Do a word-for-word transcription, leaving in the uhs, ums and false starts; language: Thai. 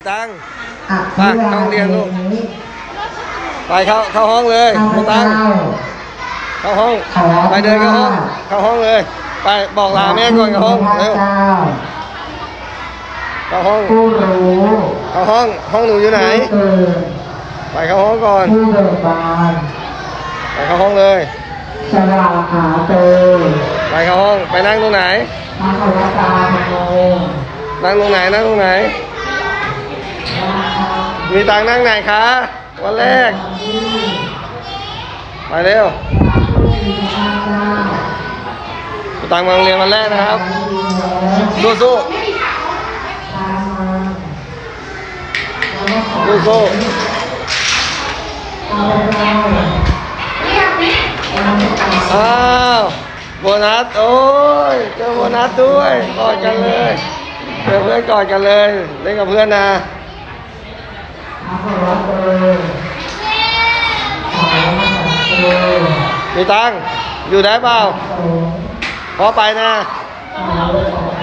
ตังไปเข้าห้องเรียนลูกไปเข้าเข้าห้องเลยไม่ตังเข้าห้องไปเดินเข้าห้องเข้าห้องเลยไปบอกลาแม่ก่อนเข้าห้องเร็วเข้าห้องเข้าห้องห้องหนูอยู่ไหนไปเข้าห้องก่อนไปเข้าห้องเลยสวาขาเตยไปเข้าห้องไปนั่งตรงไหนนั่งตรงไหนนั่งตรงไหนมีตังนั่งไหนคะวันแรกไปเร็วมีตังมาโรงเรียนวันแรกนะครับสู้สู้สู้สู้อ้าวโบนัสโอ้ยเจอโบนัสด้วยกอดกันเลยเจอเพื่อนกอดกันเลยเล่นกับเพื่อนนะมีตังอยู่ได้เปล่าพอไปนะ